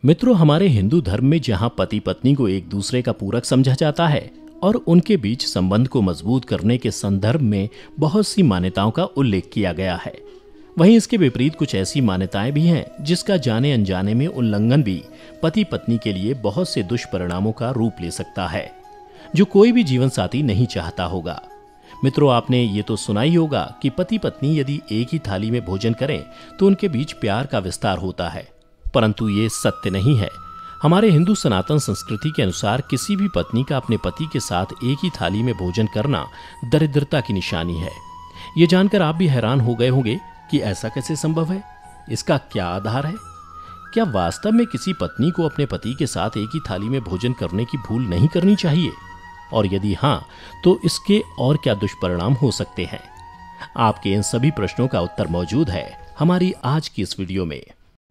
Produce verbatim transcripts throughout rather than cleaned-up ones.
मित्रों, हमारे हिंदू धर्म में जहां पति पत्नी को एक दूसरे का पूरक समझा जाता है और उनके बीच संबंध को मजबूत करने के संदर्भ में बहुत सी मान्यताओं का उल्लेख किया गया है, वहीं इसके विपरीत कुछ ऐसी मान्यताएं भी हैं जिसका जाने अनजाने में उल्लंघन भी पति पत्नी के लिए बहुत से दुष्परिणामों का रूप ले सकता है, जो कोई भी जीवन साथी नहीं चाहता होगा। मित्रों, आपने ये तो सुना ही होगा कि पति पत्नी यदि एक ही थाली में भोजन करें तो उनके बीच प्यार का विस्तार होता है, परंतु ये सत्य नहीं है। हमारे हिंदू सनातन संस्कृति के अनुसार किसी भी पत्नी का अपने पति के साथ एक ही थाली में भोजन करना दरिद्रता की निशानी है। ये जानकर आप भी हैरान हो गए होंगे कि ऐसा कैसे संभव है, इसका क्या आधार है? क्या वास्तव में किसी पत्नी को अपने पति के साथ एक ही थाली में भोजन करने की भूल नहीं करनी चाहिए? और यदि हाँ, तो इसके और क्या दुष्परिणाम हो सकते हैं? आपके इन सभी प्रश्नों का उत्तर मौजूद है हमारी आज की इस वीडियो में।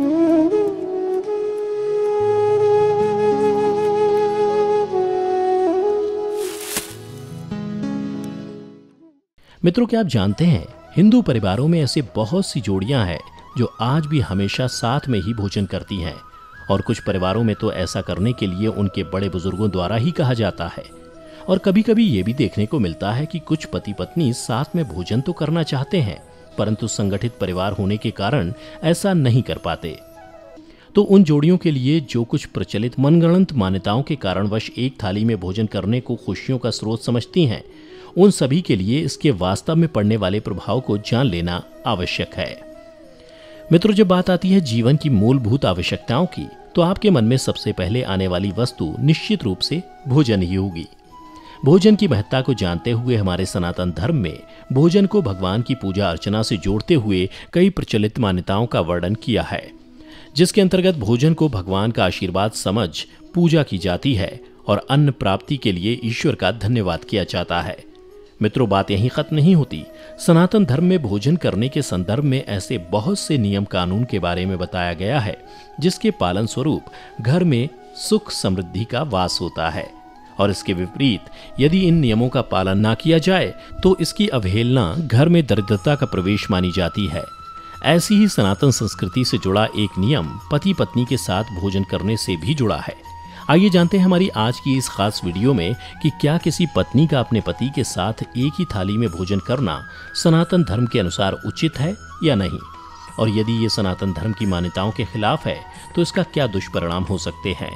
मित्रों, क्या आप जानते हैं, हिंदू परिवारों में ऐसे बहुत सी जोड़ियां हैं जो आज भी हमेशा साथ में ही भोजन करती हैं, और कुछ परिवारों में तो ऐसा करने के लिए उनके बड़े बुजुर्गों द्वारा ही कहा जाता है। और कभी कभी ये भी देखने को मिलता है कि कुछ पति पत्नी साथ में भोजन तो करना चाहते हैं, परंतु संगठित परिवार होने के कारण ऐसा नहीं कर पाते। तो उन जोड़ियों के लिए जो कुछ प्रचलित मनगढ़ंत मान्यताओं के कारणवश एक थाली में भोजन करने को खुशियों का स्रोत समझती हैं, उन सभी के लिए इसके वास्तव में पड़ने वाले प्रभाव को जान लेना आवश्यक है। मित्रों, जब बात आती है जीवन की मूलभूत आवश्यकताओं की, तो आपके मन में सबसे पहले आने वाली वस्तु निश्चित रूप से भोजन ही होगी। भोजन की महत्ता को जानते हुए हमारे सनातन धर्म में भोजन को भगवान की पूजा अर्चना से जोड़ते हुए कई प्रचलित मान्यताओं का वर्णन किया है, जिसके अंतर्गत भोजन को भगवान का आशीर्वाद समझ पूजा की जाती है और अन्न प्राप्ति के लिए ईश्वर का धन्यवाद किया जाता है। मित्रों, बात यहीं खत्म नहीं होती। सनातन धर्म में भोजन करने के संदर्भ में ऐसे बहुत से नियम कानून के बारे में बताया गया है जिसके पालन स्वरूप घर में सुख समृद्धि का वास होता है, और इसके विपरीत यदि इन नियमों का पालन ना किया जाए तो इसकी अवहेलना घर में दरिद्रता का प्रवेश मानी जाती है। ऐसी ही सनातन संस्कृति से जुड़ा एक नियम पति पत्नी के साथ भोजन करने से भी जुड़ा है। आइए जानते हैं हमारी आज की इस खास वीडियो में कि क्या किसी पत्नी का अपने पति के साथ एक ही थाली में भोजन करना सनातन धर्म के अनुसार उचित है या नहीं, और यदि ये सनातन धर्म की मान्यताओं के खिलाफ है तो इसका क्या दुष्परिणाम हो सकते हैं।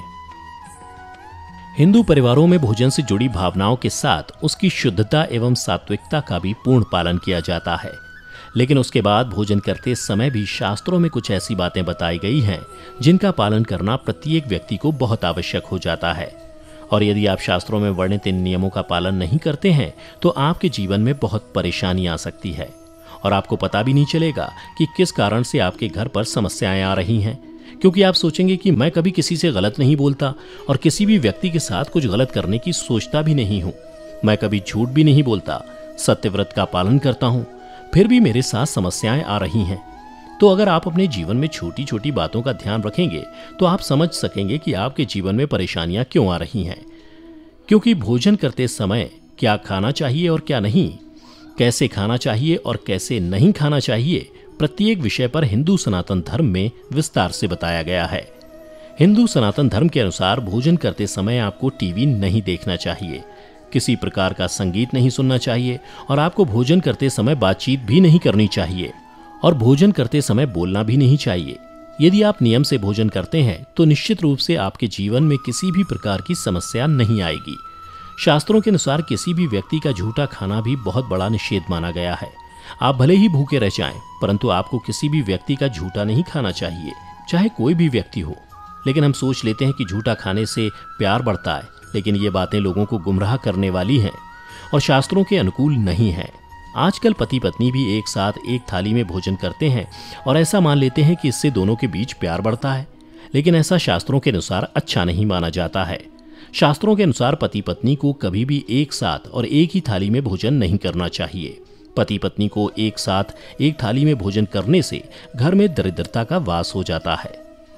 हिंदू परिवारों में भोजन से जुड़ी भावनाओं के साथ उसकी शुद्धता एवं सात्विकता का भी पूर्ण पालन किया जाता है, लेकिन उसके बाद भोजन करते समय भी शास्त्रों में कुछ ऐसी बातें बताई गई हैं जिनका पालन करना प्रत्येक व्यक्ति को बहुत आवश्यक हो जाता है। और यदि आप शास्त्रों में वर्णित इन नियमों का पालन नहीं करते हैं तो आपके जीवन में बहुत परेशानी आ सकती है, और आपको पता भी नहीं चलेगा कि किस कारण से आपके घर पर समस्याएं आ रही हैं, क्योंकि आप सोचेंगे कि मैं कभी किसी से गलत नहीं बोलता और किसी भी व्यक्ति के साथ कुछ गलत करने की सोचता भी नहीं हूँ, मैं कभी झूठ भी नहीं बोलता, सत्यव्रत का पालन करता हूँ, फिर भी मेरे साथ समस्याएं आ रही हैं। तो अगर आप अपने जीवन में छोटी छोटी बातों का ध्यान रखेंगे तो आप समझ सकेंगे कि आपके जीवन में परेशानियां क्यों आ रही हैं। क्योंकि भोजन करते समय क्या खाना चाहिए और क्या नहीं, कैसे खाना चाहिए और कैसे नहीं खाना चाहिए, प्रत्येक विषय पर हिंदू सनातन धर्म में विस्तार से बताया गया है। हिंदू सनातन धर्म के अनुसार भोजन करते समय आपको टीवी नहीं देखना चाहिए, किसी प्रकार का संगीत नहीं सुनना चाहिए, और आपको भोजन करते समय बातचीत भी नहीं करनी चाहिए, और भोजन करते समय बोलना भी नहीं चाहिए। यदि आप नियम से भोजन करते हैं तो निश्चित रूप से आपके जीवन में किसी भी प्रकार की समस्या नहीं आएगी। शास्त्रों के अनुसार किसी भी व्यक्ति का झूठा खाना भी बहुत बड़ा निषेध माना गया है। आप भले ही भूखे रह जाएं, परंतु आपको किसी भी व्यक्ति का झूठा नहीं खाना चाहिए, चाहे कोई भी व्यक्ति हो। लेकिन हम सोच लेते हैं कि झूठा खाने से प्यार बढ़ता है, लेकिन ये बातें लोगों को गुमराह करने वाली हैं और शास्त्रों के अनुकूल नहीं हैं। आजकल पति पत्नी भी एक साथ एक थाली में भोजन करते हैं और ऐसा मान लेते हैं कि इससे दोनों के बीच प्यार बढ़ता है, लेकिन ऐसा शास्त्रों के अनुसार अच्छा नहीं माना जाता है। शास्त्रों के अनुसार पति पत्नी को कभी भी एक साथ और एक ही थाली में भोजन नहीं करना चाहिए। पति पत्नी को एक साथ एक थाली में भोजन करने से घर में दरिद्रता का वास हो जाता है।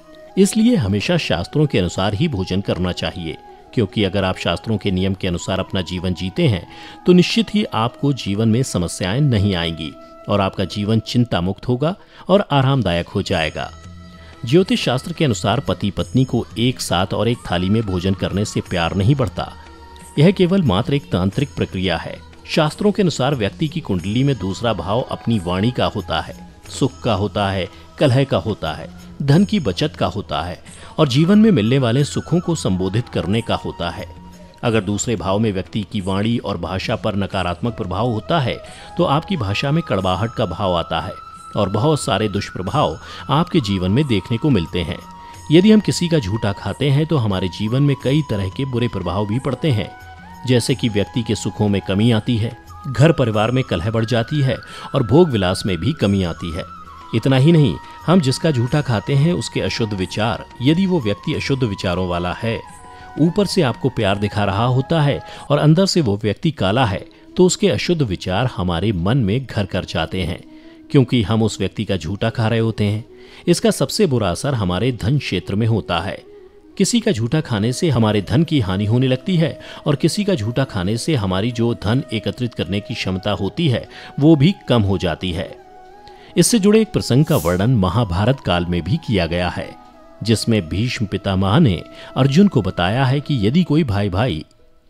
इसलिए हमेशा शास्त्रों के अनुसार ही भोजन करना चाहिए, क्योंकि अगर आप शास्त्रों के नियम के अनुसार अपना जीवन जीते हैं तो निश्चित ही आपको जीवन में समस्याएं नहीं आएंगी और आपका जीवन चिंता मुक्त होगा और आरामदायक हो जाएगा। ज्योतिष शास्त्र के अनुसार पति पत्नी को एक साथ और एक थाली में भोजन करने से प्यार नहीं बढ़ता। यह केवल मात्र एक तांत्रिक प्रक्रिया है। शास्त्रों के अनुसार व्यक्ति की कुंडली में दूसरा भाव अपनी वाणी का होता है, सुख का होता है, कलह का होता है, धन की बचत का होता है और जीवन में मिलने वाले सुखों को संबोधित करने का होता है। अगर दूसरे भाव में व्यक्ति की वाणी और भाषा पर नकारात्मक प्रभाव होता है तो आपकी भाषा में कड़वाहट का भाव आता है और बहुत सारे दुष्प्रभाव आपके जीवन में देखने को मिलते हैं। यदि हम किसी का झूठा खाते हैं तो हमारे जीवन में कई तरह के बुरे प्रभाव भी पड़ते हैं, जैसे कि व्यक्ति के सुखों में कमी आती है, घर परिवार में कलह बढ़ जाती है और भोग विलास में भी कमी आती है। इतना ही नहीं, हम जिसका झूठा खाते हैं उसके अशुद्ध विचार, यदि वो व्यक्ति अशुद्ध विचारों वाला है, ऊपर से आपको प्यार दिखा रहा होता है और अंदर से वो व्यक्ति काला है, तो उसके अशुद्ध विचार हमारे मन में घर कर जाते हैं, क्योंकि हम उस व्यक्ति का झूठा खा रहे होते हैं। इसका सबसे बुरा असर हमारे धन क्षेत्र में होता है। किसी का झूठा खाने से हमारे धन की हानि होने लगती है और किसी का झूठा खाने से हमारी जो धन एकत्रित करने की क्षमता होती है वो भी कम हो जाती है। इससे जुड़े एक प्रसंग का वर्णन महाभारत काल में भी किया गया है, जिसमें भीष्म पितामह ने अर्जुन को बताया है कि यदि कोई भाई भाई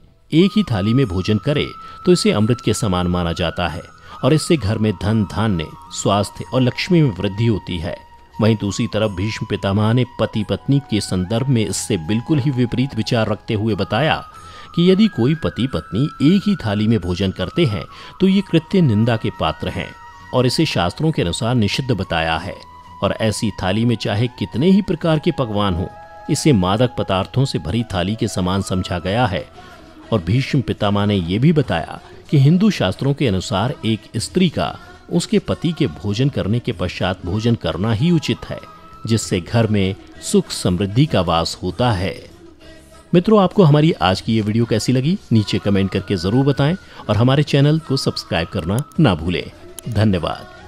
एक ही थाली में भोजन करे तो इसे अमृत के समान माना जाता है और इससे घर में धन, धान्य, स्वास्थ्य और लक्ष्मी में वृद्धि होती है। वहीं दूसरी तरफ भीष्म पितामह ने पति पत्नी के संदर्भ में इससे बिल्कुल ही विपरीत विचार रखते हुए बताया कि यदि कोई पति पत्नी एक ही थाली में भोजन करते हैं तो ये कृत्य निंदा के पात्र हैं और इसे शास्त्रों के अनुसार निषिद्ध बताया है। और ऐसी थाली में चाहे कितने ही प्रकार के पकवान हो, इसे मादक पदार्थों से भरी थाली के समान समझा गया है। और भीष्म पितामह ने यह भी बताया कि हिंदू शास्त्रों के अनुसार एक स्त्री का उसके पति के भोजन करने के पश्चात भोजन करना ही उचित है, जिससे घर में सुख समृद्धि का वास होता है। मित्रों, आपको हमारी आज की ये वीडियो कैसी लगी नीचे कमेंट करके जरूर बताएं और हमारे चैनल को सब्सक्राइब करना ना भूलें। धन्यवाद।